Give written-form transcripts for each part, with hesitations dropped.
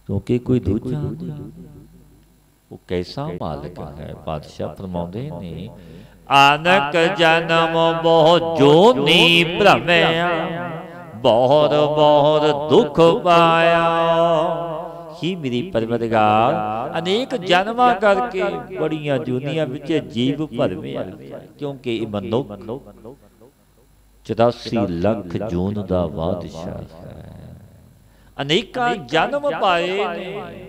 क्योंकि कोई दूजा नहीं, वो कैसा मालिक है। पातशाह फरमाते ने आनक जन्म बहुत जोनी भ्रमया, बहुत बहुत दुख पाया। ही मेरी परवरदिगार अनेक जन्मा करके बड़िया जूनिया विच जीव भरमिया, क्योंकि मनुख 84 ਲੱਖ जून दा बादशाह है। अनेका जन्म पाए ने,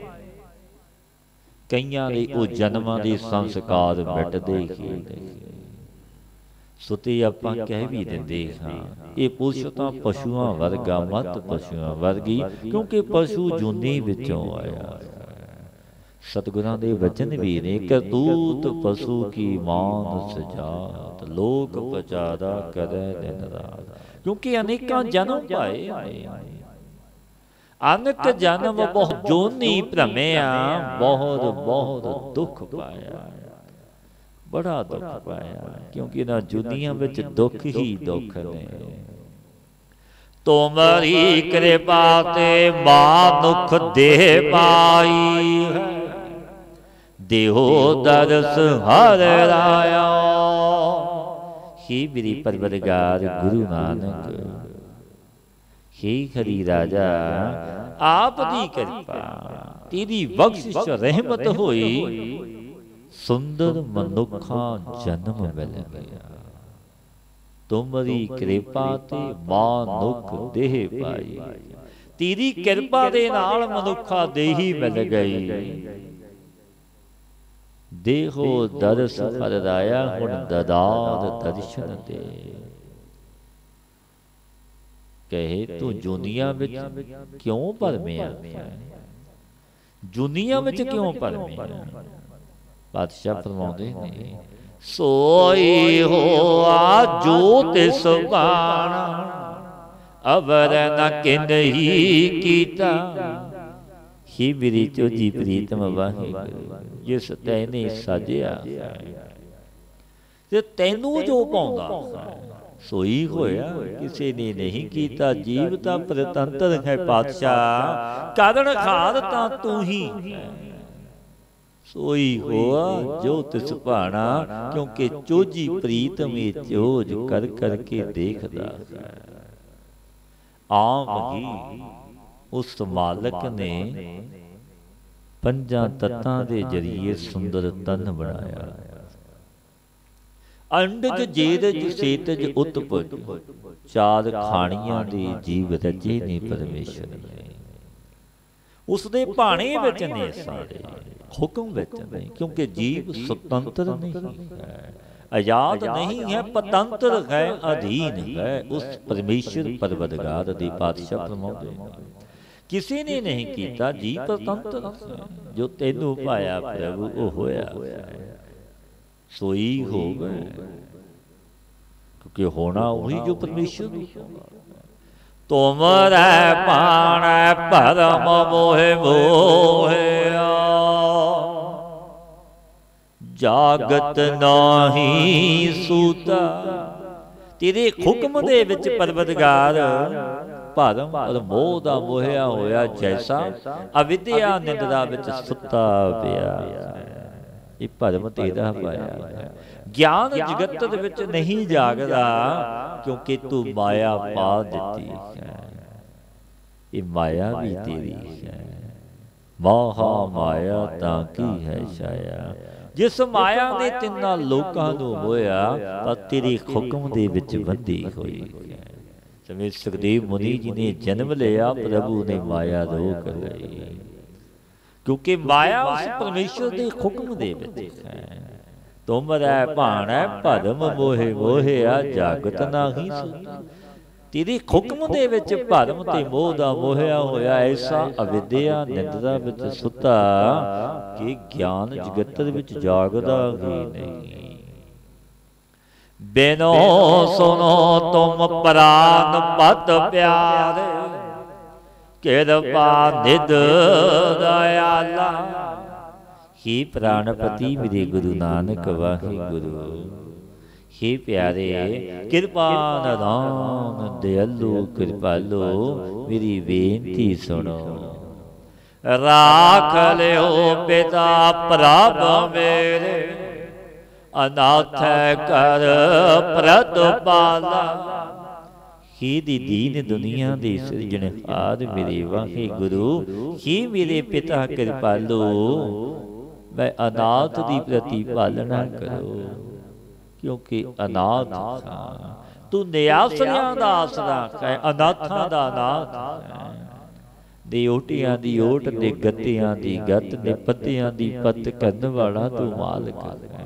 कईयां दे ਉਹ ਜਨਮਾਂ ਦੇ ਸੰਸਕਾਰ ਮਿਟਦੇ ਹੀ ਨਹੀਂ। ਸੋ ਤੇ ਆਪਾਂ ਕਹਿ ਵੀ ਦਿੰਦੇ ਹਾਂ ਇਹ ਪੁਰਸ਼ ਤਾਂ ਪਸ਼ੂਆਂ ਵਰਗਾ, ਮਤ ਪਸ਼ੂਆਂ ਵਰਗੀ, ਕਿਉਂਕਿ ਪਸ਼ੂ ਜੂਨੀ ਵਿੱਚੋਂ ਆਇਆ। ਸਤਿਗੁਰਾਂ ਦੇ ਵਚਨ ਵੀ ਨੇ ਕਰਤੂਤ ਪਸ਼ੂ ਕੀ ਮਾਨ ਸਜਾਤ, ਲੋਕ ਪਚਾਦਾ ਕਰੇ ਦਿਨ ਰਾਤ। ਕਿਉਂਕਿ ਅਨੇਕਾਂ ਜਨਮ ਪਾਏ ਨੇ, अनक जन्म बहुत जोनी भ्रमया, बहुत बहुत दुख पाया, बड़ा दुख पाया। क्योंकि इन्हां जुनिया विच दुख ही दुख ने। तुमरी कृपा ते मानुख देह पाई है, देहो दरस हर राया। ही मेरी परवरदिगार गुरु नानक, हे हरि राजा आप दी कृपा, तेरी बख्शिश रहमत होई, सुंदर मनुखा जन्म मिल गया। तुमरी कृपा ते मानुख देह पाई, तेरी कृपा दे नाल मनुखा देही मिल गई। देहो दरस हर राया, हुण ददार दर्शन दे। कहे तू जुनिया विच क्यों भरमिया, जुनिया विच क्यों भरमिया। पातशाह फरमाउंदे ने सोई हो आ जो तिस बाणा, अवर न किन्ही कीता। ही मेरी चोजी प्रीतम वाहिगुरू, जिस तैने साजिया ते तैनू जो पाउंदा सोई होया, किसी ने नहीं कीता। जीव ता परतंत्र है पातशाह, कारण खार ता तू ही है। सोई होआ जो तिस भाना, क्योंकि चोजी प्रीतम ये चोज कर करके देखदा है। आम ही उस मालक ने पंजा तत्तां दे जरिए सुंदर तन बनाया। अंडज जेरज सेतज उत्पज, चार खाणियां दे जीव रचे ने परमेश्वर ने। उसदे भाणे विच ने सारे, हुक्म विच नहीं, क्योंकि जीव स्वतंत्र नहीं है, आजाद नहीं है, पतंत्र है, अधीन है उस परमेश्वर परवरदिगार दे। पातशाह फरमाउंदे किसी ने नहीं कीता, जीव स्वतंत्र है। जो तैनू पाया प्रभु ओ होया सोई हो गए, क्योंकि होना वही जो परमेश्वर। तुमरे पाण परम मोहे मोहे, जागत नाही सूता। तेरे हुक्म दे विच परवरदिगार भरम और मोह दा मोहिया होया, जैसा अविद्या निंद्रा विच सुता पिया। ये भरम तेरा पाया है। ज्ञान जगत विच नहीं जागदा, क्योंकि तू माया पा दिती है। ये माया भी तेरी है, महा माया ताकी है छाया। जिस माया ने तिन्ना लोकां नूं मोया, पर तेरे हुक्म दे विच बंधी होई है। जिवें सुखदेव मुनि जी ने जन्म लिया, प्रभु ने माया रोक लई, क्योंकि माया उस परमेश्वर के हुक्म दे विच है। तुमरे भाणै भरम मोहे मोहिया, जागत नाही सूता। तेरे हुक्म दे विच भरम ते मोह दा मोहिया होया, ऐसा अविद्या निंद्रा विच सुता कि ज्ञान जगत विच जागदा ही नहीं। बिनो सुनो तुम प्राण पत प्यारे, कृपा निध दयाला। हे प्राणपति मेरे गुरु नानक वाहिगुरु, हे प्यारे कृपा निधान दयालु कृपालो, मेरी बेनती सुनो। राख लियो पिता प्रभ मेरे, अनाथ कर प्रतिपाला। ही दी दीन दुनिया दी सिरजनहार मेरे वाहिगुरु, ही मेरे पिता कृपालु, मैं अनाथ दी प्रतिपालना करो, क्योंकि अनाथ तू निआसरियां दा आसरा है, अनाथां दा अनाथ है। देओटियां दी ओट, दे गत्तियां दी गत, दे पत्तियां दी पत करन वाला तू मालिक है।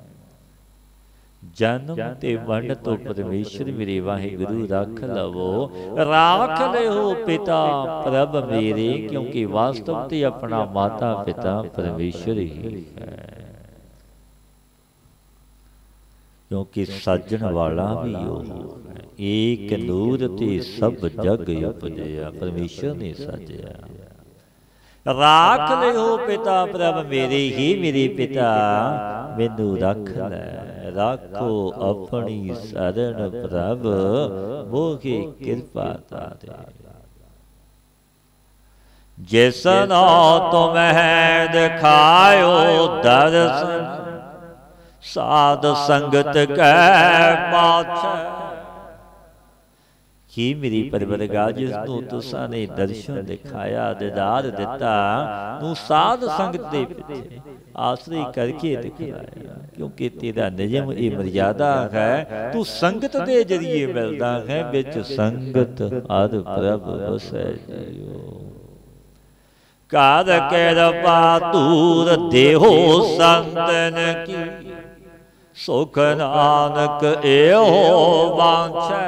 जन्म ते मरण तो परमेश्वर मेरे वाहिगुरु रख लवो, राख लियो पिता प्रभ मेरे, क्योंकि वास्तव ते अपना माता पिता परमेश्वर ही है। क्योंकि साजन वाला भी वो है, एक नूर ते सब जग उपजया, परमेश्वर ने साजया। राख लियो पिता प्रभ मेरे, ही मेरे पिता मैनू रख लै, राखो अपनी शरण प्रभ, मोहे कृपा तारे। जिसनो तुम्हें दिखायो दर्शन, साध संगत कै पाछै। ही मेरी परवरगार, जिसनों तुसां ने दर्शन दिखाया, दीदार दिता, तू साध संगत दे पिछे आश्रय करके दिखाया। क्योंकि तेरा निजम ये मर्यादा है, तू संगत दे जरिए मिलदा है, विच संगत हर प्रभ वसै जियो। कर कृपा दूर देहो संतन की, सुख नानक एहो वांछै।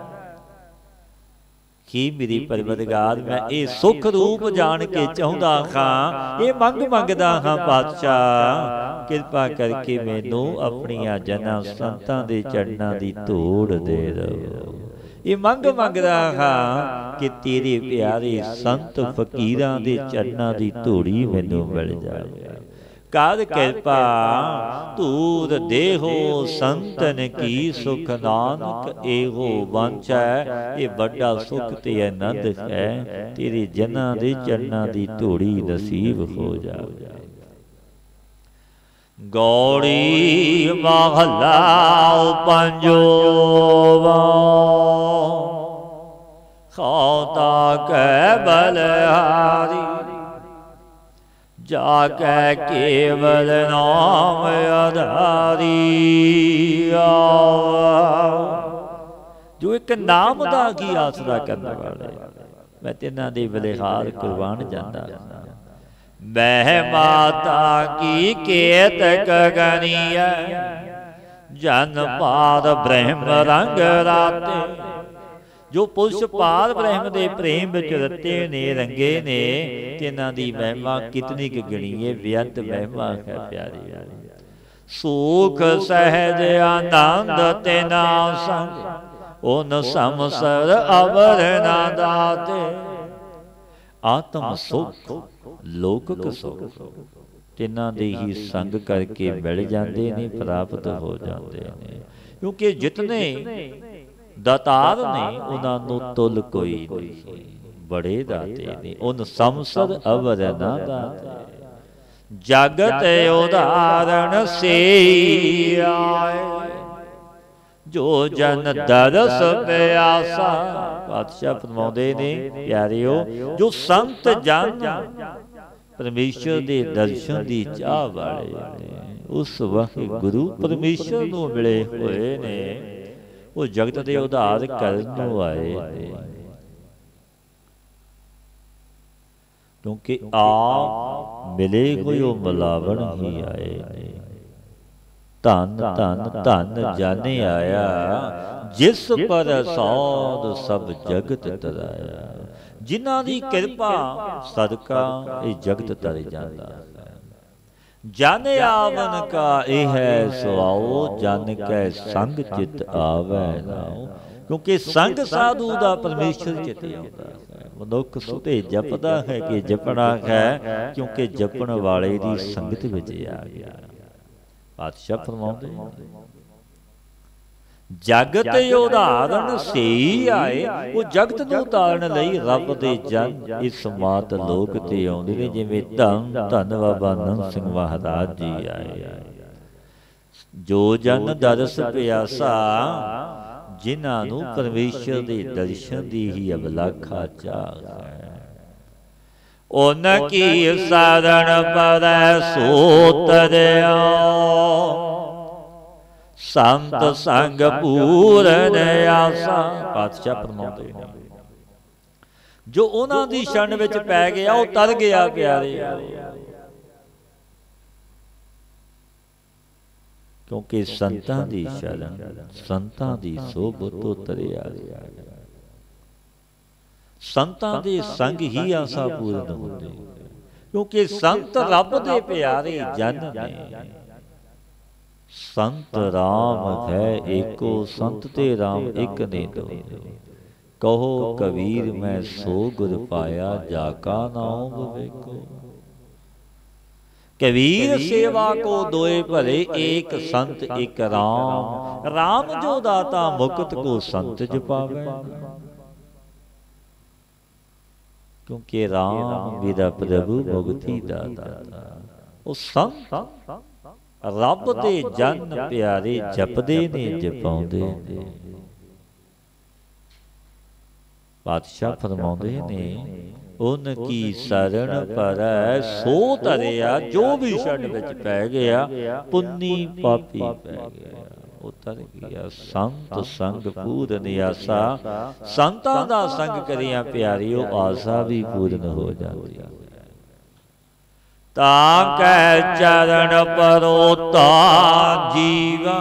ही मेरी परवरगार, मैं ये सुख रूप जान के चाहुंदा हां, ये मंग मंगदा हां पातशाह, कृपा करके मैनू अपनियां जना संतां दे चरणां दी धूड़ दे दवो। ये मंग मंगदा हां कि तेरे प्यारे संत फकीरां दे चरणां दी धूड़ी मैनू मिल जाए। कर कृपा दूर देहो संतन की, सुख नानक एहो वांछै। ये बड़ा सुख ते आनंद है, तेरे जना दे चरणां दी धूड़ी नसीब हो जाए। गौड़ी महला पंजोवा, खाता कै बलहारी, जाके केवल नाम आधारी। जो एक नाम दा की आसरा करने वाले, मैं तिन्हां दे बलिहार कुर्बान जांदा। मैं माता की केत गगनिया, जन पाद ब्रह्म रंग राते। जो पुरुष पार ब्रह्म दे प्रेम विच रते ने, रंगे ने, तिन्हां दी महिमा कितनी क गिणीए, बेअंत महिमा है प्यारी। सुख सहज आनंद तिना संग, उन समसर अवर ना दाते। आत्म सुख लोकक सुख तिन्हां दे ही संग करके मिल जाते ने, प्राप्त हो जाते हैं। क्योंकि जितने दातार ने उन्होंने तुल कोई नहीं, बड़े दाते ने उन समसर अवर ना दाते। जगत उदाहरण से आए, जो जन दरस प्यासा। पातशाह फरमाउंदे ने प्यारिओ, जो संत जन परमेश्वर दे दर्शन दी चाह वाले ने, उस वाहिगुरु परमेश्वर नूं मिले होए ने, वो जगत दे उद्धार करन आए ने। क्योंकि आप मिले हुए वो मिलावन ही आए ने। धन धन धन जाने आया, जिस पर सौद सब जगत तराया। जिन्हां दी कृपा सदका ये जगत तर जाता है। जन आवन का यह है सुआओ, जन कै संग चित आवे नाओ। क्योंकि संग साधु दा परमेश्वर चित आउंदा है। मनुख सुते जपदा है कि जपना है, क्योंकि जपण वाले दी संगत विच आ गया। पातशाह फरमाउंदे, जगत उदाहरण सही आए, वो जगत नूं तारण लई रब दे जन इस मात लोक ते आउंदे ने, जिवें धन धन बाबा नंद सिंह महाराज जी आए। जो जन दरस प्यासा, जिन्हां नूं परमेश्वर दे दर्शन दी ही अभिलाखा चाह है, उनकी शरण परै सो तरया, संत संग पूरन आसा। पातशाह फरमाउंदे ने, जो उन्हां दी शरण विच पै गया वो तर गया प्यारे, क्योंकि संतां दी शरण संतां दी सोबत तो तरिया, संतां दे संग ही आसा पूर्ण होंदी, क्योंकि संत रब दे प्यारे जन ने। संत राम है एको, संत ते राम एक ने दो, कहो कबीर मैं सो गुर पाया, जाका नाम विवेको। कबीर सेवा को दोए भले, एक संत एक राम, राम जो दाता मुकुत को संत जपावे, क्योंकि राम मेरा प्रभु मुक्ति दाता। वो संत रब दे जन प्यारे जपदे ने जपाउंदे ने। पातशाह फरमाउंदे ने, उनकी शरण परै सो तरया, जो भी शरण विच पै गया पुन्नी पापी पै गया, उतर गया। संत संग पूरन आसा, संतां दा संग करिया प्यारियो आसा भी पूर्ण हो जाती है। ताकै चरण परोता जीवा,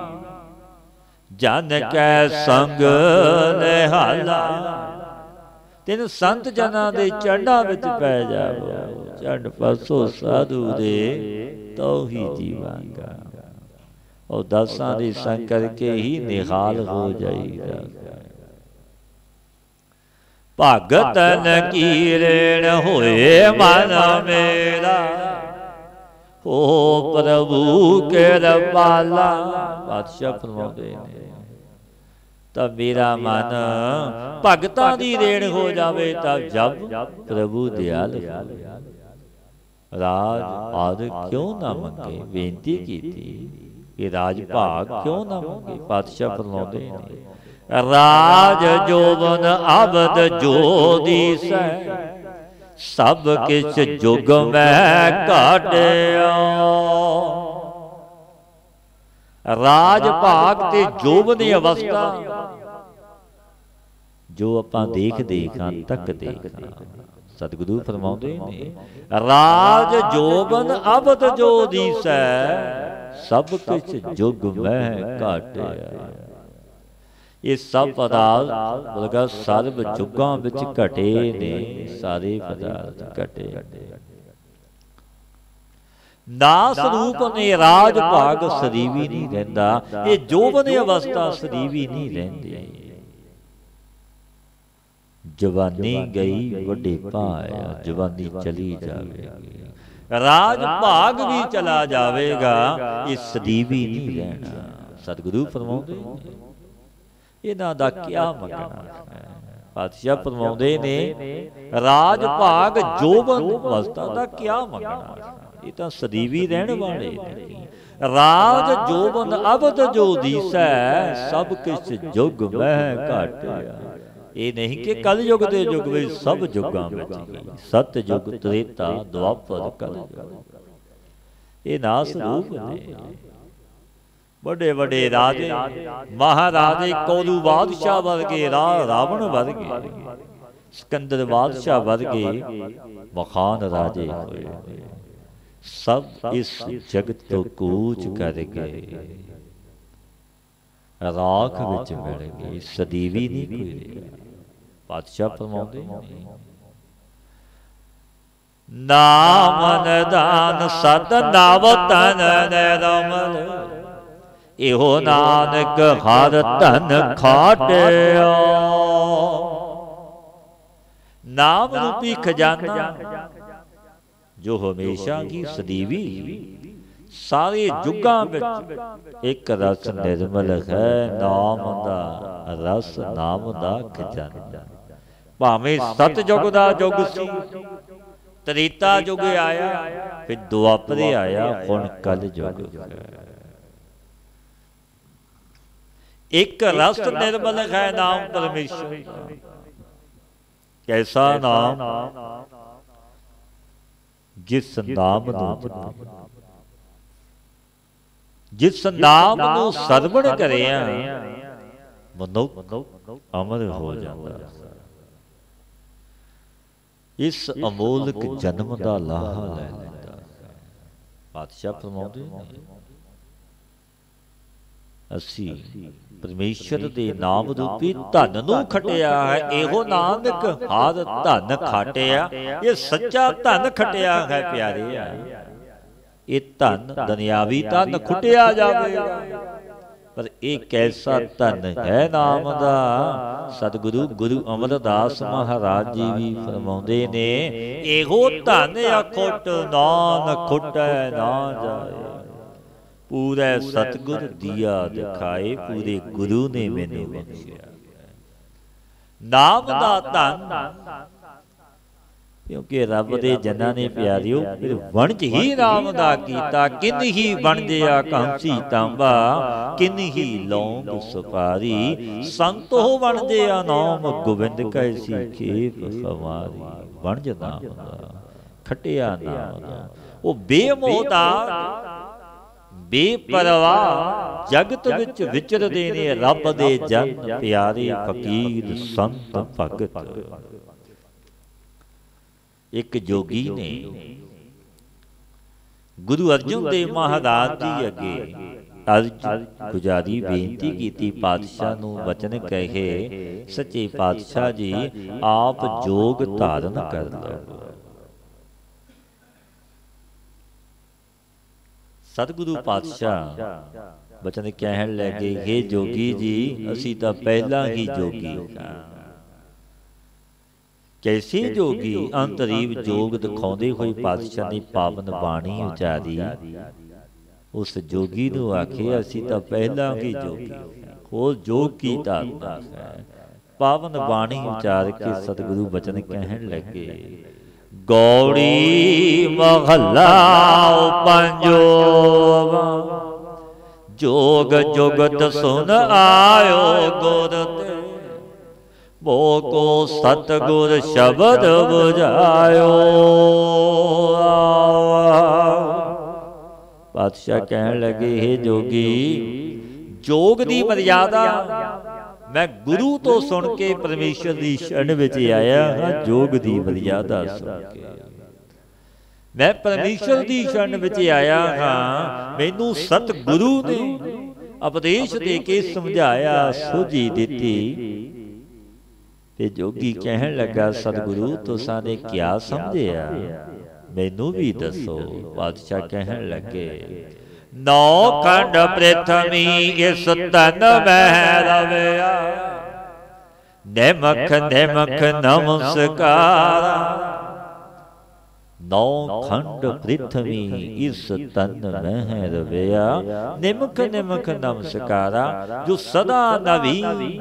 जन कै संग निहाला। तेन संत जना दे चरणा विच पै जावो, चरण पसो साधु दे तो ही जीवांगा। और दसां दे संग करके ही निहाल हो जाएगा। भगतन की ऋण होए मन मेरा, हो प्रभु के रबाला। पातशाह फरमाउंदे ने, तब मेरा मन भगतां दी ऋण हो जावे, तब जब प्रभु दयाल राज आदि क्यों ना मंगे। बेनती की थी कि राज भाग क्यों ना मंगे। पातशाह फरमाउंदे ने, राज जोबन अबद जो दिसै, सब किछ जुग में घाटिया। राज भाग ते जोबन अवस्था जो आपां देखदे हां तकदे हां। सतगुरु फरमाउंदे ने, राज जोबन अबद जो दिसै, सब किछ जुग में घाटिया। ये सब पदार्थ सर्व जुगां विच घटे ने, सारे पदार्थ घटे। नास रूप ने राज भाग सरीवी नहीं रहिंदा, ये जोबन अवस्था सरीवी नहीं रहिंदी। जवानी गई वडेपा आया, जवानी चली जावेगी, राज भाग भी चला जावेगा, ये सरीवी नहीं रहना। सतगुरु फरमाउंदे इन्हां दा क्या मंगना। पातशाह फरमाउंदे ने, राज भाग जोबन अवस्था दा क्या मंगना। ये तां सदीवी रहण वाले ने। राज जोबन अबद जो दिसै, सब किछ जुग में घाटिया। ये नहीं कि कल युग दे युग में सब जुगां विच सत युग त्रेता द्वापर कल युग, ये नास रूप ने। बड़े बड़े राजे महाराजे कौरू बादशाह वर्गे, रावण वर्गे, सिकंदर बादशाह वर्गे मखान राजे हुए, सब इस जगत तो कूच कर गए, राख विच मिल गए, सदीवी नहीं कोई रहा। पातशाह फरमाउंदे नाम निदान सत नाव तन निरमल, इहो नानक हर धन खाटिया। नाम रूपी खजाना जो हमेशा की सदीवी सारे जुगां विच एक रस निर्मल है, नाम दा रस नाम दा खजाना। भावें सतयुग दा युग सी, त्रेता युग आया, फिर दुआपरे आया, हुण कल युग एक रस निर्मल है नाम परमेश्वर। कैसा नाम जिस नाम जिस नाम नूं सरवण करिया मनुख अमर हो जाता। इस अमोलक जन्म का लाहा लै लैंदा। पातशाह फरमाउंदे असी परमेश्वर दे नाम रूपी धन नूं खटिया है। एहो नानक हर धन खाटिया, ये सच्चा धन खटिया है प्यारे। ये धन दुनियावी धन खुटिया जावेगा, पर एक कैसा धन है नाम दा। सतगुरु गुरु अमरदास महाराज जी भी फरमाउंदे ने, एहो धन अखुट नान खुटै ना जाए। पूरे सतगुर दिया दिखाए, पूरे गुरु ने मैनू बख्शिया। नाम दा धन, क्योंकि रब दे जन्ना ने प्यारियो फिर वणज ही नाम दा कीता। किन ही वणजिया कांसी तांबा, किन ही लौंग सुपारी। संत हो वणजिया नाम गोविंद कैसी खेप हमारी। वणज नाम दा खटिया नाम दा, वो बेमोहता बेपरवाह जगत विच विचरदे ने रब दे जन प्यारे फकीर संत भगत। एक जोगी ने गुरु अर्जन देव महाराज जी अगे अर्ज गुजारी बेनती की। पातशाह नूं वचन कहे, सच्चे पातशाह जी आप जोग धारण कर लो। सतगुरु पातशाह बचन कहन लगे, हे जोगी जी असी तां पहला ही जोगी हां। कैसे जोगी? अंतरीव जोग दिखाउंदे होए पातशाह ने पावन बाणी उचारी। उस जोगी नूं आखे असी तां पहला ही जोगी, होर जोग की धारना है। पावन बाणी उचार के सतगुरु बचन कहन लगे, गौड़ी महला पंजोवा, जोग जुगत सुन आयो गुर ते। वो को सतगुर शब्द बुझायो। पातशाह कहन लगे, हे जोगी जोग दी मर्यादा मैं गुरु तो सुन के परमेश्वर की शरण विच आया हाँ। जोग की मर्यादा सुन के मैं परमेश्वर की शरण विच आया हाँ। मैनू सतगुरु ने उपदेश दे के समझाया, सूझी दिती। ते जोगी कहन लगा, सतगुरु तुसां ने क्या समझिया, मैनू भी दसो। पातशाह कहन लगे, नौ खंड पृथ्वी इस तन में रविया। निमख निमख नमस्कार। नौ खंड पृथ्वी इस तन में रविया। निमख निमख नमस्कारा। जो सदा नवी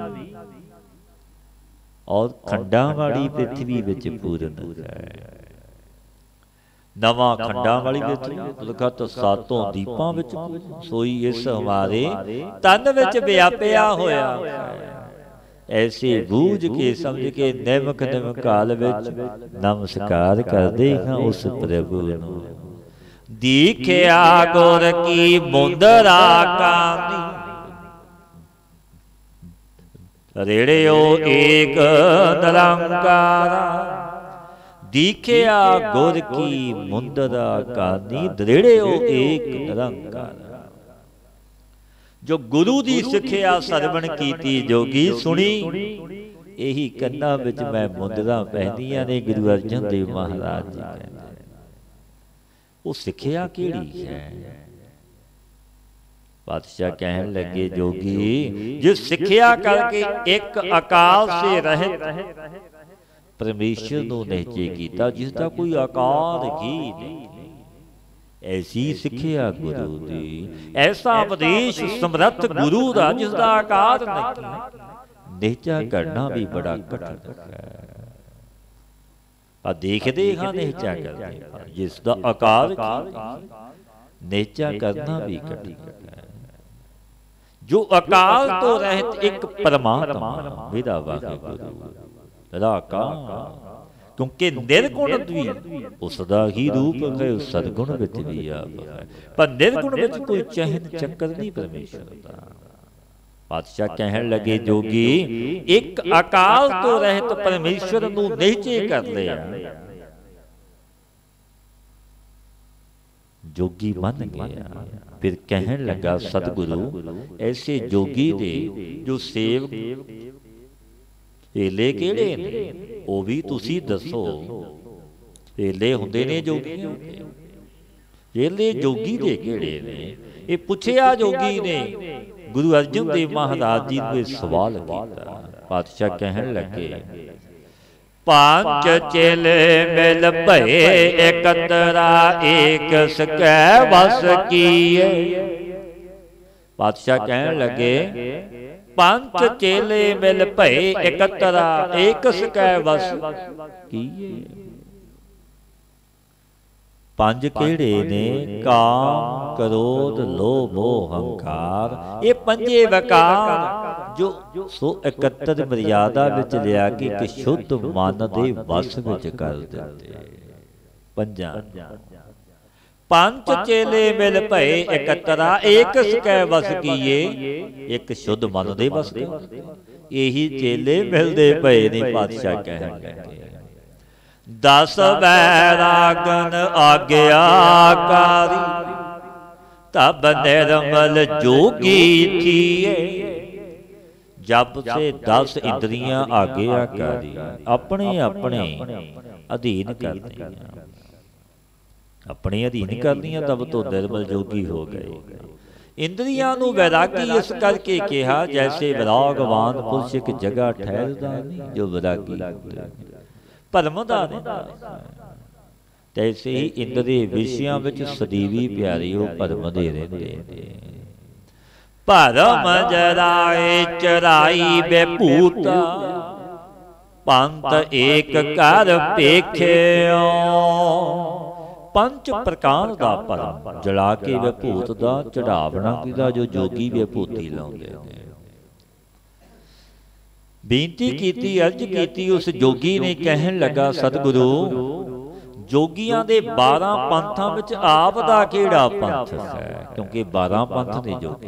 और खंडा वाली पृथ्वी विच पूर्ण है। नवा खंडा वाली लखत सातों दीपां विच सोई इस हमारे तन विच व्यापिया होया। ऐसे बूझ के समझ के निमक निमकाल विच नमस्कार करदे हां उस प्रभु नूं। दीखिया गुर की मुंदरा कानी, रेड़ियो एक निरंकारा। दीखिया गुर की मुंदरा कानी, दरेड़ियो एक निरंकार। जो गुरु की सिक्ख्या सरवण कीती जोगी सुनी, यही कन्ना विच मैं मुंदरा पहनिया ने। गुरु अर्जन देव महाराज जी कहते वो सिक्ख्या केड़ी है? पातशाह कहन लगे, जोगी जिस सिक्ख्या करके एक अकाल से रहित परमेश्वर नूं निश्चय कीता, जिसका कोई आकार ही नहीं। ऐसी सिक्ख्या गुरु दी, ऐसा उपदेश समर्थ गुरु दा जिसदा आकार नहीं। निहचा करना भी बड़ा कठिन है, पर देखते हाँ निहचा करते जिसदा आकार निहचा करना भी कठिन है। जो अकाल तो रहत एक परमात्मा मेरा वाहिगुरु निराकार, क्योंकि निर्गुण भी उसका ही रूप है, सदगुण विच भी आप है, पर निर्गुण विच कोई चहन चक्कर नहीं परमेश्वर का। पातशाह कहन लगे जोगी एक अकाल तो रहत परमेश्वर नूं नीचे कर लिया। जोगी मन गया, फिर कहन लगा सतगुरु ऐसे जोगी दे जो सेवक चेले किहड़े ने, वो भी तुसी दसो। चेले हुंदे ने जोगी, चेले जोगी दे किहड़े ने, ये पुछया जोगी ने गुरु अर्जन देव महाराज जी ने सवाल किया। पातशाह कहन लगे पांच चेले मिल भये एकतरा एक सकै वस किए। पातशाह कहन लगे पांच चेले मिल भये एकतरा एक सकै वस किए। पंज केड़े ने काम क्रोध लोभ मोह हंकार, ये पंजे वकार जो सो इकत्तर मर्यादा विच लिया कि एक शुद्ध मन दे वस विच कर दिते। पंजा पंच चेले मिल भये एकतरा एक सकै वस किए, एक शुद्ध मन दे वस यही चेले मिलदे पए ने। पातशाह कहन लगे 10 बैरागन आज्ञाकारी, तब निर्मल जोगी थिए। जब से 10 इंद्रियां आज्ञाकारी अपने अपने अधीन कर दियां, अपने अधीन कर दियां, तब तो निर्मल जोगी हो गए। इंद्रियां नूं वैरागी इस करके कहा जैसे विरागवान पुरुष एक जगह ठहरदा नहीं, जो वैरागी भरम दा नहीं, तैसे ही इंद्रिय विषयां विच सदीवी प्यारी हो भरम दे रहिंदे ने। भरम जराए चराई बेभूता, पंत एक कर पेखियो। पंच प्रकार दा भरम जला के विभूत दा चढ़ावना कीता, जो जोगी विभूति लाउंदे ने। बेनती कीती, अर्ज कीती, उस जोगी ने कहन लगा सतगुरु जोगियां दे 12 पंथां विच आप दा किहड़ा पंथ है, क्योंकि 12 पंथ ने जोगी,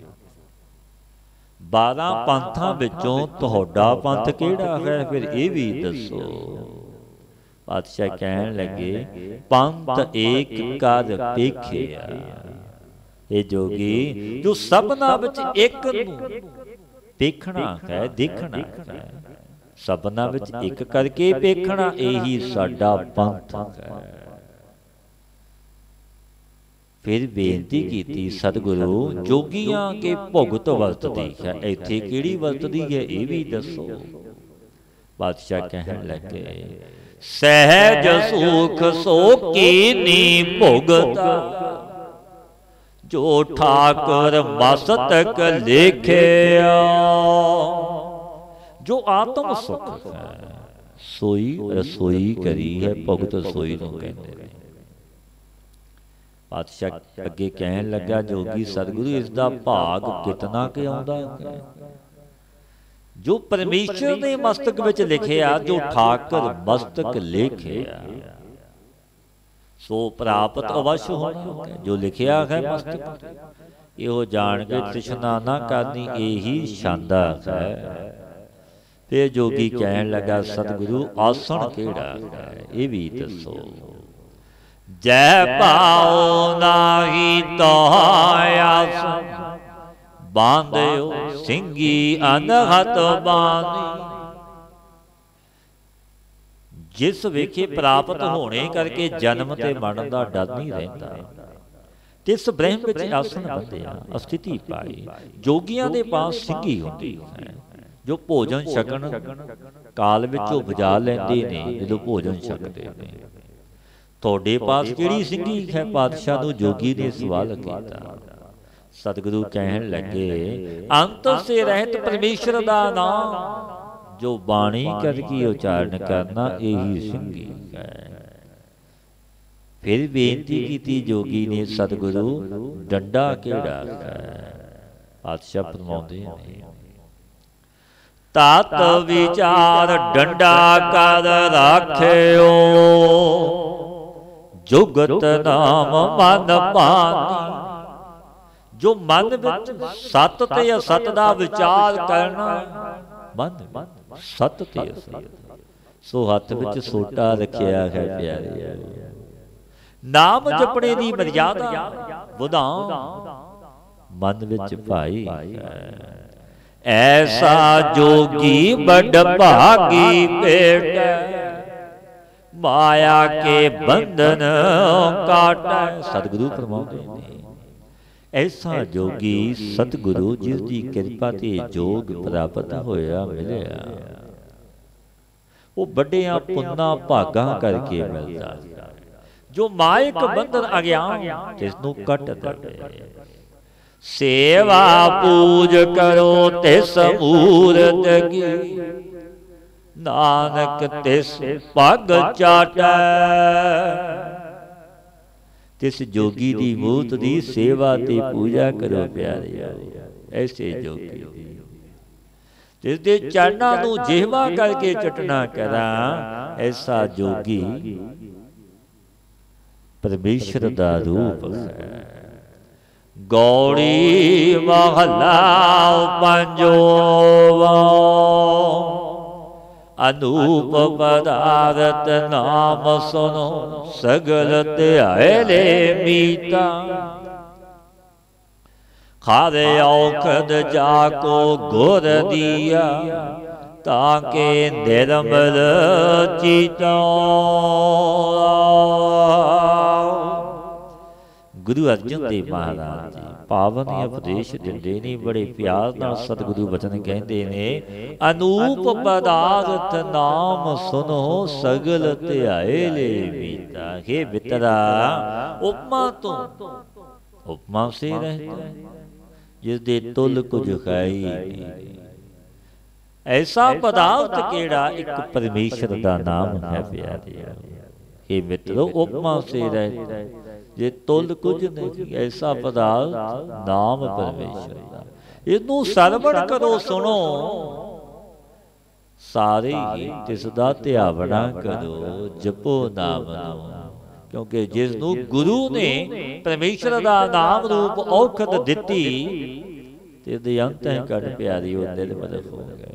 12 पंथां विचों तुहाडा पंथ किहड़ा है, फिर ये भी दसो। पातशाह कहन लगे पंथ एक कर पेखिया। ये जोगी जो सबना विच एक नूं देखना है, देखना है, सबना विच एक करके देखना, यही साडा पंथ है। फिर बेनती की सतगुरु जोगियां के भुगत वरतदी है, इत्थे किहड़ी वरतदी है, ये भी दसो। बादशाह कहन लगे सहज सुख सो कीनी भुगता, जो ठाकुर मस्तक लिखिया। जो आत्म सुख है सोई रसोई करी है, भुगत रसोई नूं कहंदे ने। पातशाह अगे कहन लगा जोगी सतगुरु इसदा भाग कितना कि आउंदा है, जो परमेश्वर ने मस्तक विच लिखिया, जो ठाकुर मस्तक लिखिया सो प्राप्त अवश्य होना। जो लिखिया है मस्तक, यो जान के तृष्णा ना करनी, यही शांदा है। फिर जोगी कहन लगा सतगुरु आसन केड़ा है, ये भी दसो। जय पाओ नाही तो आसन, बांधियो सिंगी अनहत बानी। जिस वेखे प्राप्त होने करके जन्म ते मरण का डर नहीं रहता, तिस ब्रह्म विच आसन बंधिया स्थिति पाई। जोगियां दे पास सिंगी होंदी है, जो भोजन छकण काल विचों बुझा लैंदे ने, जो भोजन छकदे ने। ਤੁਹਾਡੇ ਪਾਸ ਕਿਹੜੀ ਸਿੰਘੀ ਹੈ? ਪਾਤਸ਼ਾਹ ਨੂੰ ਜੋਗੀ ਨੇ ਸਵਾਲ ਕੀਤਾ। ਸਤਿਗੁਰੂ ਕਹਿਣ ਲੱਗੇ, ਅੰਤ ਸੇ ਰਹਿਤ ਪਰਮੇਸ਼ਰ ਦਾ ਨਾਮ, ਜੋ ਬਾਣੀ ਕਰ ਕੀ ਉਚਾਰਨ ਕਰਨਾ ਇਹੀ ਸਿੰਘੀ ਹੈ। ਫਿਰ ਬੇਨਤੀ ਕੀਤੀ ਜੋਗੀ ਨੇ, ਸਤਿਗੁਰੂ ਡੰਡਾ ਕਿਹੜਾ ਹੈ? ਪਾਤਸ਼ਾਹ ਫਰਮਾਉਂਦੇ ਨੇ, ਤਤ ਵਿਚਾਰ ਡੰਡਾ ਕਰ ਰਾਖਿਓ, ਜੁਗਤ ਨਾਮ ਮਨ ਭਾਨੀ। ਜੋ ਮਨ ਵਿੱਚ ਸਤ ਤੇ ਅਸਤ ਦਾ ਵਿਚਾਰ ਕਰਨਾ, ਮਨ ਸਤ ਤੇ ਅਸਤ, ਸੋ ਹੱਥ ਵਿੱਚ ਸੋਟਾ ਰੱਖਿਆ ਹੈ ਪਿਆਰੇ। ਨਾਮ ਜਪਣੇ ਦੀ ਮਰਿਆਦਾ ਵਧਾਉ, ਮਨ ਵਿੱਚ ਭਾਈ ਐਸਾ ਜੋਗੀ ਬੜ ਭਾਗੀ ਭੇਟੈ, ਮਾਇਆ ਕੇ ਬੰਧਨ ਕਾਟੈ। ਸਤਿਗੁਰੂ ਫਰਮਾਉਂਦੇ ਨੇ, ਐਸਾ ਜੋਗੀ ਸਤਿਗੁਰੂ ਜਿਸ ਦੀ ਕਿਰਪਾ ਤੇ ਜੋਗ ਪ੍ਰਾਪਤ ਹੋਇਆ ਮਿਲਿਆ, ਉਹ ਵੱਡਿਆਂ ਪੁੰਨਾਂ ਭਾਗਾਂ ਕਰਕੇ ਮਿਲਦਾ, ਜੋ ਮਾਇਕ ਬੰਧਨ ਅਗਿਆਨ ਤਿਸ ਨੂੰ ਕੱਟ ਦੇਵੇ। ਸੇਵਾ ਪੂਜ ਕਰੋ ਤਿਸ ਮੂਰਤ ਕੀ, ਨਾਨਕ ਤਿਸ ਪਗ ਚਾਟੈ। ਤਿਸ ਜੋਗੀ ਦੀ ਮੂਰਤ ਦੀ ਸੇਵਾ ਤੇ ਪੂਜਾ ਕਰੋ ਪਿਆਰੇ। ਐਸੇ ਜੋਗੀ ਦੀ, ਜਿਸ ਦੇ ਚਰਨਾਂ ਨੂੰ ਜਿਹਵਾ ਕਰਕੇ ਚਟਣਾ ਕਰਾਂ, ਐਸਾ ਜੋਗੀ ਪਰਮੇਸ਼ਰ ਦਾ ਰੂਪ ਹੈ। ਗੌੜੀ ਮਹਲਾ ਪੰਜਵਾ, ਅਨੂਪ ਪਦਾਰਥ ਨਾਮ ਸੁਨੋ, ਸਗਲ ਧਿਆਏ ਮੀਤਾ। ਖਾਵੇ ਔਖਦ ਜਾ ਕੋ ਗੁਰ ਦੀਆ, ਤਾਂ ਕੇ ਨਿਰਮਲ ਚੀਤਾ। ਗੁਰੂ ਅਰਜਨ ਦੇਵ ਮਹਾਰਾਜ ਜੀ ਪਾਵਨ ਉਪਦੇਸ਼ ਦਿੰਦੇ ਨੇ, ਬੜੇ ਪਿਆਰ ਨਾਲ ਸਤਿਗੁਰੂ ਬਚਨ ਕਹਿੰਦੇ ਨੇ, ਅਨੂਪ ਪਦਾਰਥ ਨਾਮ ਸੁਨੋ, ਸਗਲ ਧਿਆਏ ਲੈ ਮੀਤਾ। हे ਮਿੱਤਰਾ, ਉਪਮਾ ਤੋਂ ਉਪਮਾ ਸੇ ਰਹਿਤਾ, ਜਿਸ ਦੇ ਤੁਲ ਕੁਝ ਖਾਈ ਨਹੀਂ। ਐਸਾ ਪਦਾਰਥ ਕਿਹੜਾ? ਇੱਕ ਪਰਮੇਸ਼ਰ ਦਾ ਨਾਮ ਹੈ ਪਿਆਰੇ। हे ਮਿੱਤਰੋ, ਉਪਮਾ ਸੇ ਰਹਿਤਾ, ਜੇ ਤੁਲ ਕੁਝ ਨਹੀਂ। ਐਸਾ ਪਦਾਰਥ ਨਾਮ ਪਰਮੇਸ਼ਰ ਦਾ, ਇਹਨੂੰ ਸਰਵਣ ਕਰੋ, ਸੁਣੋ, ਸਾਰੇ ਹੀ ਤਿਸ ਦਾ ਧਿਆਵਣਾ ਕਰੋ, ਜਪੋ ਨਾਮ ਨੂੰ। ਕਿਉਂਕਿ ਜਿਸ ਨੂੰ ਗੁਰੂ ਨੇ ਪਰਮੇਸ਼ਰ ਦਾ ਨਾਮ ਰੂਪ ਔਖਦ ਦਿੱਤੀ, ਤੇ ਦੇ ਅੰਤ ਹੈ ਕੱਢ ਪਿਆਰੀ ਉਹ ਨਿਰਮਲ ਹੋ ਗਏ।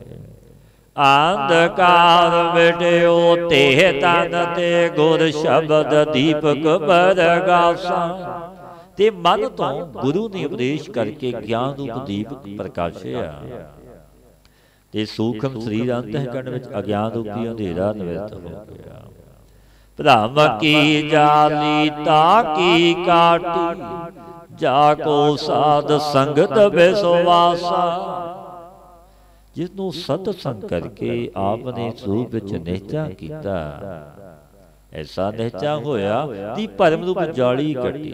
ਅੰਧਕਾਰ ਮਿਟਿਓ ਤੇ ਤਨ ਤੇ ਗੁਰ ਸ਼ਬਦ ਦੀਪਕ ਪ੍ਰਗਾਸਾ। ਤੇ ਮਨ ਤੋਂ ਗੁਰੂ ਨੇ ਉਪਦੇਸ਼ ਕਰਕੇ ਗਿਆਨ ਰੂਪ ਦੀਪਕ ਪ੍ਰਕਾਸ਼ਿਆ, ਤੇ ਸੂਖਮ ਸਰੀਰ ਅੰਤਹਿਕਰਣ ਵਿੱਚ ਅਗਿਆਨ ਰੂਪੀ ਅੰਧੇਰਾ ਨਿਵਰਤ ਹੋ ਗਿਆ। ਭ੍ਰਮ ਕੀ ਜਾਲੀ ਤਾ ਕੀ ਕਾਟੀ, ਜਾ ਕੋ ਸਾਧ ਸੰਗਤ ਵਿਸਵਾਸਾ। ਜਿਸ ਨੂੰ ਸਤ ਸੰਗ ਕਰਕੇ ਆਪ ਨੇ ਸਰੂਪ ਵਿੱਚ ਨਿਹਚਾ ਕੀਤਾ, ਐਸਾ ਨਿਹਚਾ ਹੋਇਆ ਦੀ ਭਰਮ ਰੂਪ ਜਾਲੀ ਕੱਟੀ।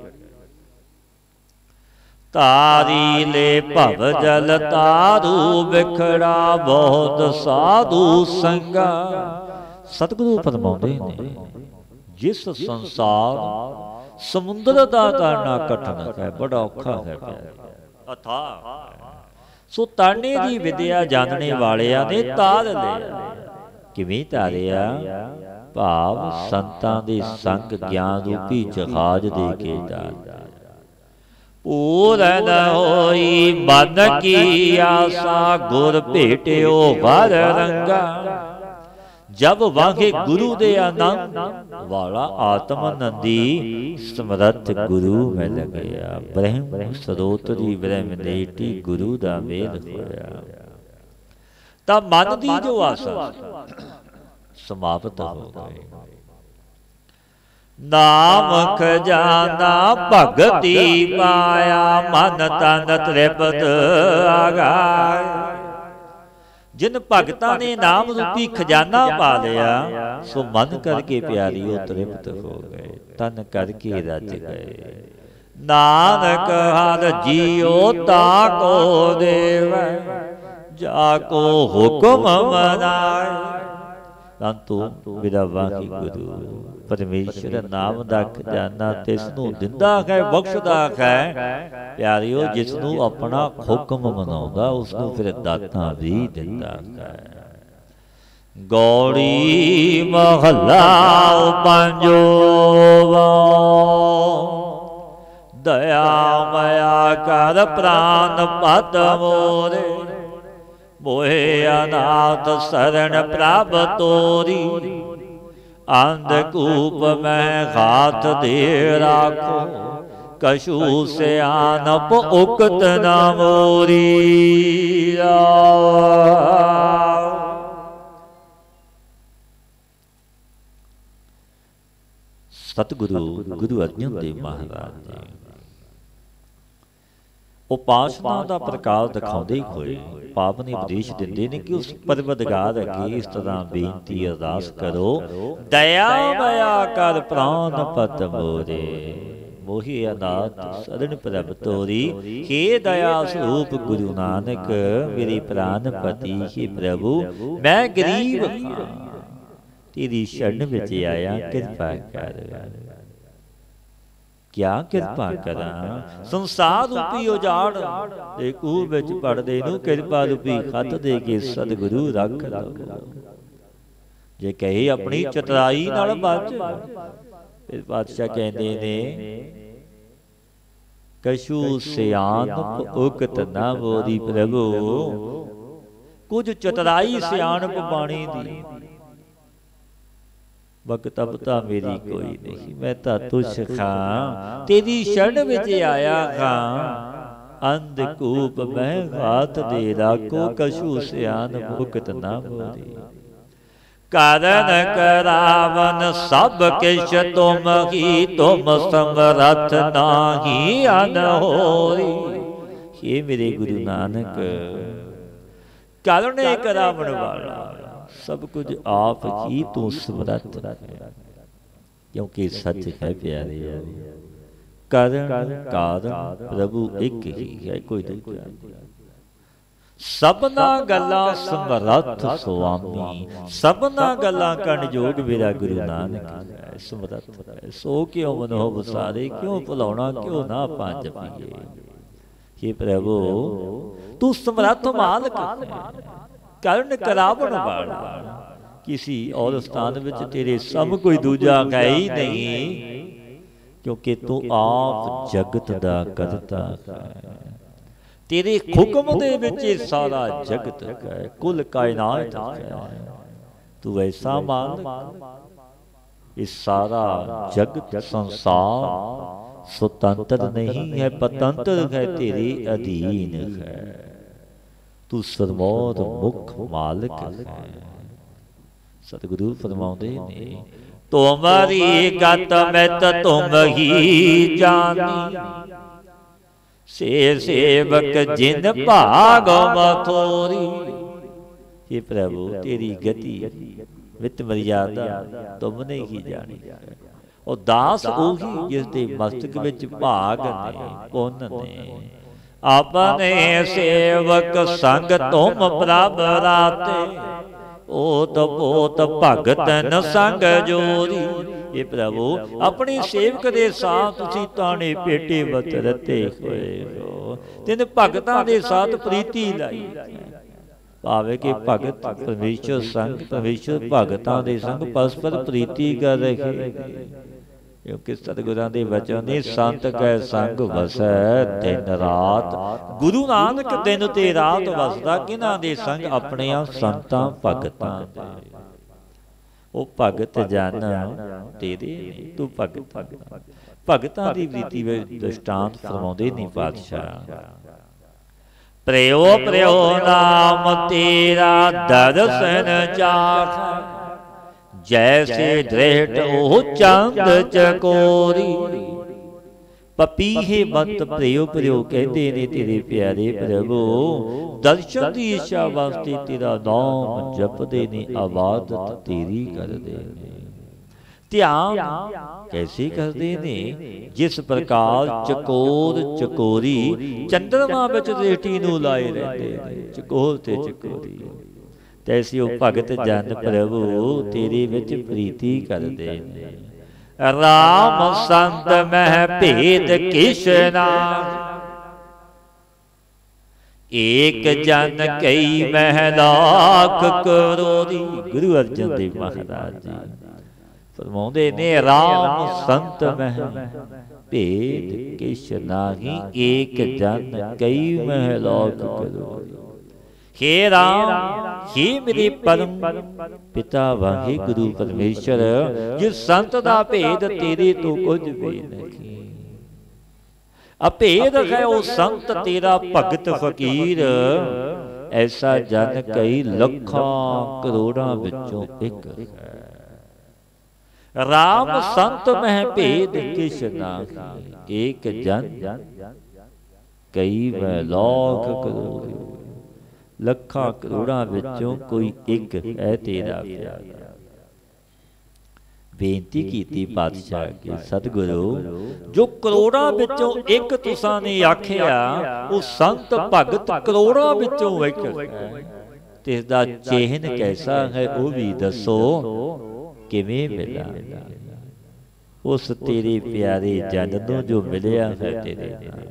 ਤਾਰੀ ਲੈ ਭਵ ਜਲ ਤਾਰੂ ਵਿਖੜਾ, ਬਹੁਤ ਸਾਧੂ ਸੰਗਾ। ਸਤਿਗੁਰੂ ਫਰਮਾਉਂਦੇ ਨੇ, ਜਿਸ ਸੰਸਾਰ ਸਮੁੰਦਰ ਦਾ ਤਰਨਾ ਕਠਨ ਹੈ, ਬੜਾ ਔਖਾ ਹੈ ਅਥਾਹ, ਸੋ ਤਰਨੇ ਦੀ ਵਿਦਿਆ ਜਾਣਨੇ ਵਾਲਿਆਂ ਨੇ ਤਾਰ ਲਿਆ। ਕਿਵੇਂ ਤਾਰਿਆ? ਭਾਵ ਸੰਤਾਂ ਦੇ ਸੰਗ ਗਿਆਨ ਰੂਪੀ ਜਹਾਜ਼ ਦੇ ਕੇ ਤਾਰਿਆ। ਪੂਰਨ ਹੋਈ ਮਨ ਕੀ ਆਸਾ, ਗੁਰ ਭੇਟਿਓ ਵਰ ਰੰਗਾ। ਜਬ ਵਾਂਗੇ ਗੁਰੂ ਦੇ ਆਨੰਦ ਵਾਲਾ ਆਤਮਾਨੰਦੀ ਸਮਰੱਥ ਗੁਰੂ ਮਿਲ ਗਿਆ। ਬ੍ਰਹਮ ਸਰੋਤ ਦੀ ਬ੍ਰਹਮ ਨੇਟੀ ਗੁਰੂ ਦਾ ਮੇਲ ਹੋਇਆ, ਤਾਂ ਮਨ ਦੀ ਜੋ ਆਸਾ ਸਮਾਪਤ ਹੋ ਗਈ। ਨਾਮ ਖਜ਼ਾਨਾ ਭਗਤੀ ਪਾਇਆ, ਮਨ ਤਨ ਤ੍ਰਿਪਤ ਆਗਾਇਆ। जिन भगतां ने नाम रूपी खजाना पा लिया, सो मन करके प्यारियों तृप्त हो गए, तन करके रज गए। नानक हर जियो ताको देवै, जाको हुक्म मनाए। अंतु मेरा वाहिगुरु परमेश्वर नाम दा खजाना तिसनूं दिंदा है, बख्शदा है प्यारियो, जिसनूं अपना हुक्म मनाउंदा उसनूं फिर दातां भी दिंदा है। गौड़ी महला पंजोवा, दया मया कर प्राण पद मोरे, मोहे अनाथ शरण प्रभ तोरी। अंधकूप में हाथ दे राखो, कछु सियानप उक्त न मोरी। सतगुरु गुरु अर्जन देव महाराज जी उपासना का प्रकार दिखाते हुए पावन उपदेश देंदे ने कि उस परवरदिगार अगे इस तरह बेनती अरदास करो, दया मया कर प्राण पत मोरे, मोहि अनाथ शरण प्रभ तोरी। हे दया स्वरूप गुरु नानक मेरे प्राण पति, हे प्रभु मैं गरीब तेरी शरण विच आया, कृपा कर। क्या कृपा करा, संसार रूपी उजाड़ ते कूह विच पड़दे नूं कृपा रूपी खत दे के सतगुरु रख लो। जे कहे अपनी चतुराई नाल बच, फिर पातशाह कहंदे ने कछु सियानप उकत ना मोरी। प्रभु कुछ चतुराई सियानप बाणी दी बकतबता मेरी कोई नहीं, मैं ता तुझ खां तेरी शरण विच आया खां। अंधकूप में हाथ दे राखो, कछु सियान भुगत ना मोरी। कारण करावन सब किश तुम ही, तुम समरथ नाही अनहोरी। हे मेरे गुरु नानक कारण करावन वाला सब कुछ आप ही तू समर्थ है, क्योंकि सच है प्यारे। कारण कारण प्रभु एक ही है, कोई दूसरा नहीं। सबना गल्लां समर्थ स्वामी, सबना गल्लां करन जोग मेरा गुरु नानक है, समर्थ है। सो क्यों मनोह विसारे, क्यों भुलाउणा, क्यों ना पंज पीए। हे प्रभु तू समर्थ मालक है, कारण करावन वाला। किसी और स्थान विच तेरे सम कोई दूजा है ही नहीं, क्योंकि तू आप जगत दा करता है। तेरे हुक्म दे विच सारा जगत है, कुल कायनात है। तू ऐसा मालिक, इस सारा जगत संसार स्वतंत्र नहीं है, पतंत्र है, तेरे अधीन है। तू सर्वोद मुख मालिक है। सतगुरु फरमाउंदे ने तुम्हारी गत मित तुम ही जानी, से सेवक जिन भाग मथोरी। हे प्रभु तेरी गति मित मर्यादा तुमने ही जानी, और दास ओही जिसके मस्तक विच भाग ने पुन ने। अपने सेवक संग तुम प्रभ राते, ओत पोत भगतन संग जोरी। ये प्रभु अपनी सेवक दे साथ तुसीं ताने पेटे बत रते होए हो, तिन भगतां दे साथ प्रीति लाई। भावे कि भगत परमेश्वर संग, परमेश्वर भगतां दे संग परस्पर प्रीति कर रहे, क्योंकि सतगुरां दे वचन ने संत कै संग वसै दिन रात। गुरु नानक दिन ते रात वसदा किन्हां दे संग, अपने संतां भगतां दे। ओ भगत जन तेरे, तू भगत भगतां दी प्रीति विच दृष्टांत फरमाउंदे ने पातशाह। प्रयो प्रयो नाम तेरा दर्शन चाख, जैसे दृष्ट ओ चंद चकोरी। ਪਪੀਹੇ ਮਤ ਭਰਿਓ ਭਰਿਓ ਕਹਿੰਦੇ ਨੇ ਤੇਰੇ ਪਿਆਰੇ ਪ੍ਰਭੂ। ਦਰਸ਼ਨ ਦੀ ਇੱਛਾ ਵਾਸਤੇ ਤੇਰਾ ਨਾਮ ਜਪਦੇ ਨੇ, ਇਬਾਦਤ ਤੇਰੀ ਕਰਦੇ ਨੇ। ਧਿਆਨ कैसे करते ने, जिस प्रकार चकोर चकोरी चंद्रमा विच दृष्टि नूं लाए रहते ने, चकोर ते चकोरी तैसी ओ भगत जन प्रभु तेरे विच प्रीति करते ने। राम संत मह भेद किश नाहि, एक जन कई मह लाख करोड़ी। गुरु अर्जन देव महाराज जी फरमाउंदे ने, राम संत मह भेद किश नाहि, एक जन कई मह लाख करोड़ी। हे राम, हे मेरे परम पिता वाहे गुरु परमेश्वर, जिस संत दा भेद तेरे तो कुछ भी नहीं। अभेद है वो संत तेरा भगत फकीर, ऐसा जन कई लखां करोड़ां विचों एक है। राम संत मह भेद किश नाहि, एक जन कई मह लाख करोड़। लखां करोड़ां विचों कोई एक है तेरा प्यारा। बेनती कीती पातशाह के सतगुरु, जो करोड़ां विचों एक तुसां ने आखिया, वो संत भगत करोड़ां विचों एक है। तिसदा चेहन कैसा है वो भी दसो, किवें मिला उस तेरे प्यारे जन नूं जो मिलिया है तेरे नाल।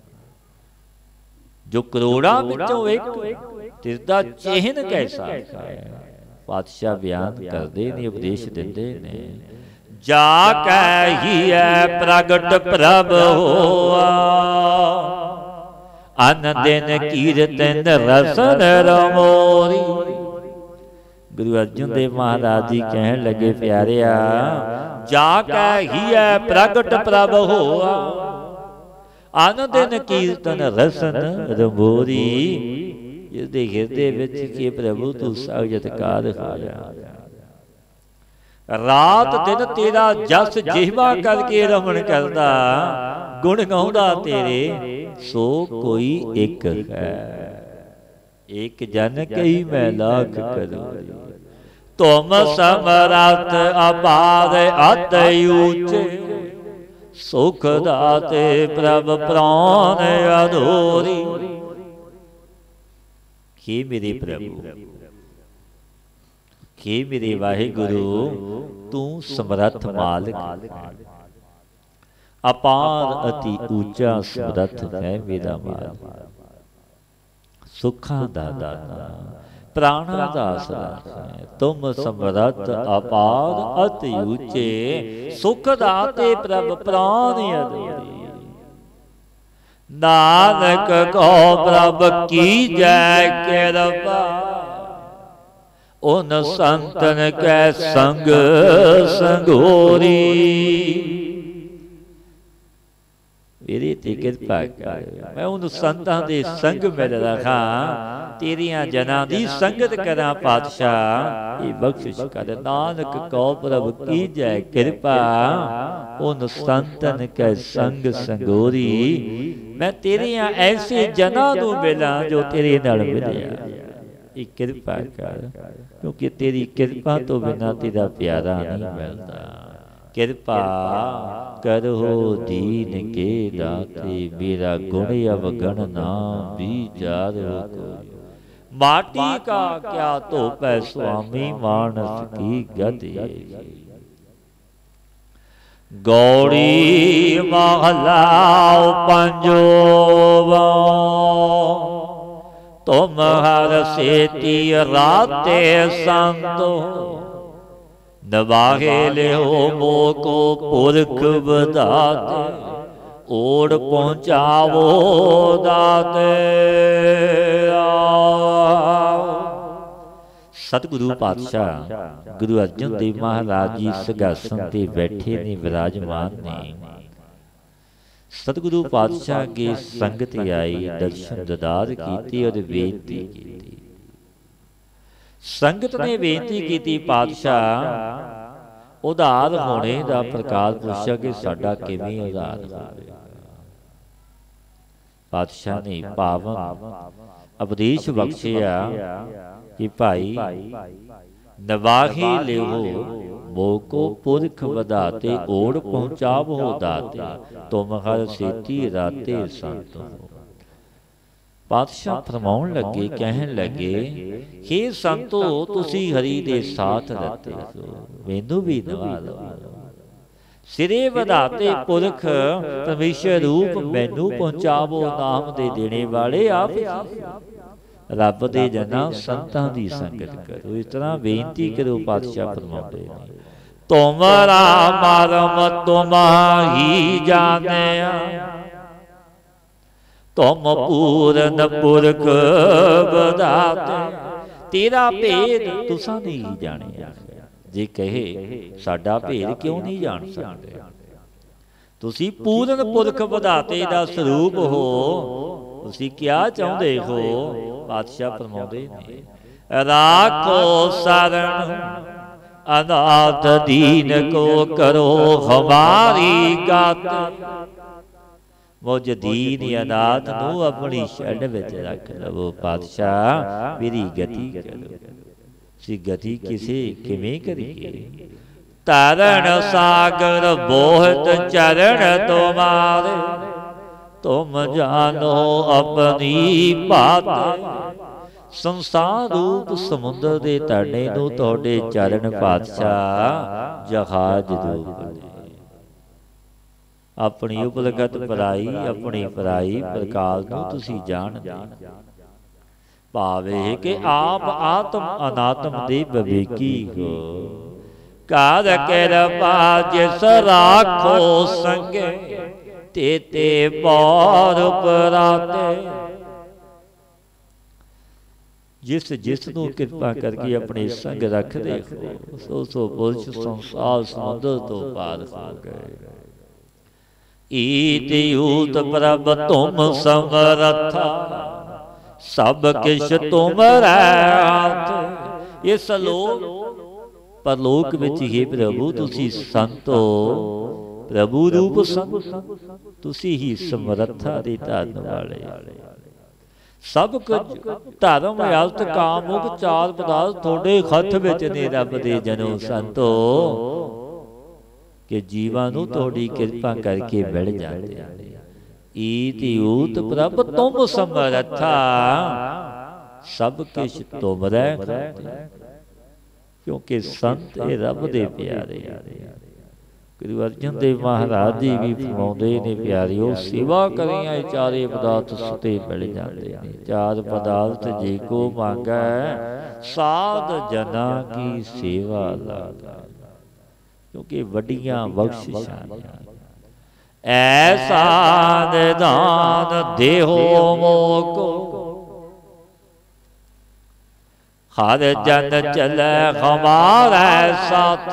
जो करोड़ां विचों एक, तिसदा चेहन कैसा है। पातशाह बयान करदे ने, उपदेश दिंदे ने, जा कहिए प्रगट प्रभ होआ, अन दिन कीरतन रसन रमोरी। गुरु अर्जुन देव महाराज जी कहन लगे, प्यारिया जा कहिए प्रगट प्रभ होआ, अन दिन कीर्तन रसन रमोरी। जिसदे हिरदे विच के प्रभु तू साक्षात्कार होया। रात दिन तेरा जस जिहवा करके रमण करदा, गुण गाउंदा तेरे सो कोई एक है। एक जन कई मैं लाख करोड़ी, तुम समरथ अपार अत ऊंचे, सुख दाते प्रभ प्राण अधूरी। हे मेरे प्रभु, हे मेरे वाहिगुरु, तू समरथ मालिक, अपार अति ऊंचा समरथ है मेरा मालिक। सुखा दा दाता प्राणा दा आसरा है, तुम समरथ अपार अति ऊंचे, सुख दाते प्रभ प्राण अधूरी। नानक को प्रभ की जय कृपा, उन संतन के संग संगोरी। मेरी ते कृपा कर, मैं उन संतां दे संग मिल रहा, तेरियां जना दी संगत करा पातशाह, ये बख्शिश कर। नानक को प्रभ की जय कृपा, उन संतन के संग संगोरी। मैं तेरियां ऐसे जना नूं मिला जो तेरे नाल मिलिया। ये कृपा कर, क्योंकि तेरी कृपा तो बिना तेरा प्यारा नहीं मिलता। कृपा करो दीन के दाते, मेरा गुण अवगण ना विचारो कोई। माटी का क्या तोपै स्वामी, मानस की गति। गौड़ी महला पंजोवा, तुम हर सेती राते संतो, नवाहे ले हो मोको पुरख बदाते, ओढ़ पहुँचावो दाते। सतगुरु पातशाह गुरु अर्जन देव महाराज जी सिंहासन ते बैठे ने, विराजमान ने। सतगुरु पातशाह के संगत आई, दर्शन ददार कीते और बेनती की। संगत ने बेनती की, पातशाह उधार होने का प्रकार पुछा कि साडा किवें उधार होवे। पातशाह ने पावन उपदेश बख्शिया कि भाई नवाहे लेहो मोको पुरख वधाते ओढ़ पहुँचावो दाते तुम हर सेती राते संत हो। पातशाह फरमाउण लगे कहन लगे हे संतो तुसी हरि दे साथ रहते हो मैनू भी नवा लो। सिरे वधाते पुरख परमेश्वर रूप मैनू पहुँचावो नाम दे देने वाले आप रब दे जना संतां दी संगत करो। इस तरह बेनती करो पातशाह फरमाते हैं तुमरा मरम तुम ही जाने तुम पूरन पुरख वधाते तेरा भेद तुसां नहीं जाने। जे कहे साडा भेद क्यों नहीं जान सकते तुसी पूरन पुरख वधाते दा स्वरूप हो तुसी क्या चाहुंदे हो। पातशाह फरमाउंदे ने राखो शरण अनाथ दीन को करो हमारी गात मुझ दीन अनाथ नूं अपनी शरण विच रख लवो। पातशाह मेरी गति करो। सी गति किसे किवें करिए तारण सागर बोहत चरण तुम्हारे तुम जानो अपनी बात। संसार रूप समुद्र दे तड़े नूं तुहाडे चरण पातशाह जहाज रूप ने। अपनी उपलगत पराई अपनी पराई प्रकार नूं तुसीं जाणदे भावे कि आप आत्म अनात्म दे विवेकी हो। कार कृपा जिस राखो संगे तेते पौर पराते जिस जिसनों कृपा करके अपने संग रख दे सो सो पुरुष संसार समुद्र तो पार हो गए। ईत यूत प्रभ तुम समरथा सब किश तुम हाथ। इस लोक परलोक विच हे प्रभु तुसी संतो प्रभु रूप संत तुसी ही समरथा दे धन वाले। सब कुछ धर्म अर्थ काम मुख चार पदार्थ थोड़े हथ विच ने रब दे जनो संतो कि जीवां नूं तुहाडी किरपा करके मिल जाते। ईत यूत प्रभ तुम समरथा सब किश तुमरै क्योंकि संत ये रब दे प्यारे। गुरु अर्जन देव महाराज जी भी फरमाउंदे ने प्यारिओ सेवा करियां चारे पदार्थ सुते मिल जाते हैं। चार पदार्थ जे को मांगा साध जना की सेवा लागा क्योंकि वड्डियां बख्शिशां ऐसा निदान देहो मोको हर जन चले हमारा साथ।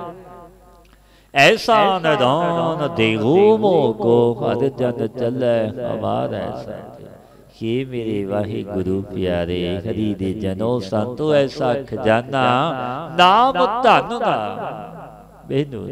ऐसा निदान देहो मोको हर जन चले हमारा साथ। ये मेरे वाहे गुरु प्यारे हरि दे जनो संतो ऐसा खजाना नाम धन दा मैनू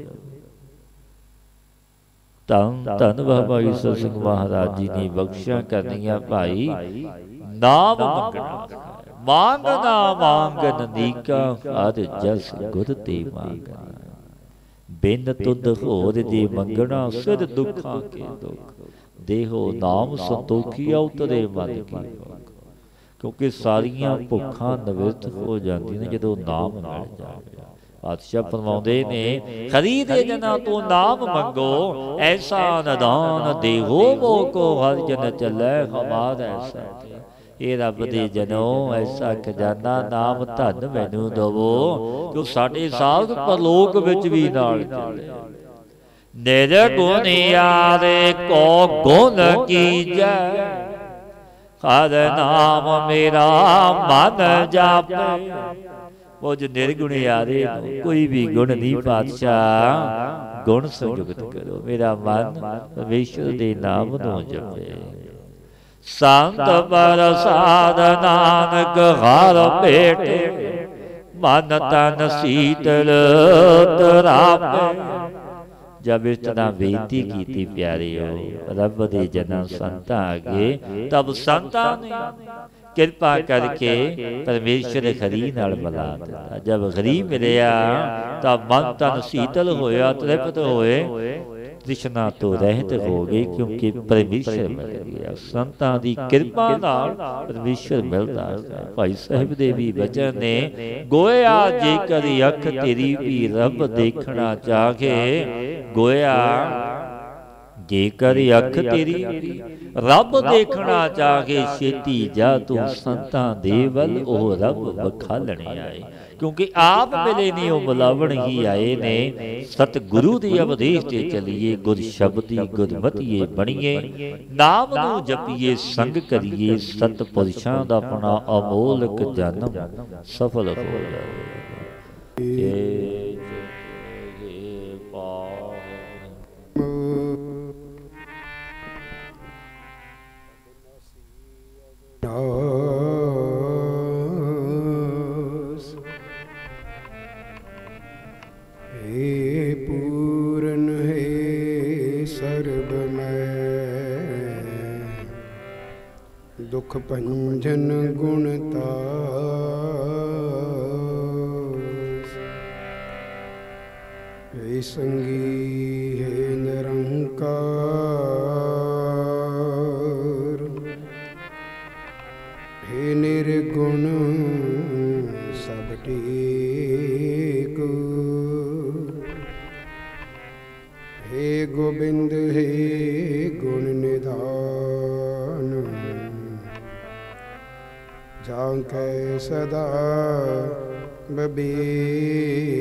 धन धन बाबा ईश्वर सिंह महाराज जी ने बख्शियां करनियां भाई नाम मंगना मांगना मांगन नीका हर जस गुर ते मांगना बिन तुद होर जे मंगना सिर दुखा के दुख देहो नाम संतोखी उतरे मन की। क्योंकि सारियां भुखां निवृत्त हो जांदियां ने जदों नाम मिल जाए। पातशाह फरमाउंदे ने हरि दे जना तो नाम मंगो ऐसा निदान देहो मोको हर जन चले हमारा साथ। ये रब दे जनो ऐसा खजाना नाम धन मैनू दवो जो साडे साथ परलोक विच भी नाल चले। निर्गुण यारे को गुण कीजै हर नाम मेरा मन जापे। वो जो निर्गुण यारे कोई भी गुण नहीं पातशाह गुण संयुक्त करो मेरा मन परमेश्वर दे नाम नूं जपे। संत प्रसाद नानक हर भेटे मन तन शीतल तरापे। जब इस तरह बेनती की प्यारियो रब दे जना संतां अगे, तब संतां ने किरपा करके परमेश्वर हरी नाल मिला दिता। जब हरी मिलिया तब मन तन शीतल होया, तृप्त होए, तृष्णा तो रहत हो गई, क्योंकि परमेश्वर मिल गया। संतां दी किरपा नाल परमेश्वर मिलदा है। भाई साहब दे भी वचन ने, गोया जेकर अख तेरी भी रब देखना चाहे, गोया जेकर अख तेरी रब देखना चाहे, छेती जा तू संतां दे वल, ओह रब वखालने आए। क्योंकि आप मिले ने वो बुलावन ही आए ने। सतगुरु दी उपदेश ते चलिए, गुर शब्दी गुरमतिए बणीए, नाम नू जपीए संग करिए, सतपुरुषां दा अपना अमोलक जन्म सफल हो जाए। दुख भंजन गुणता, हे संगी हे निरंकार, हे निर्गुण सब टेक, हे गोबिंद हे गुण निधान, जांकै सदा बबीक।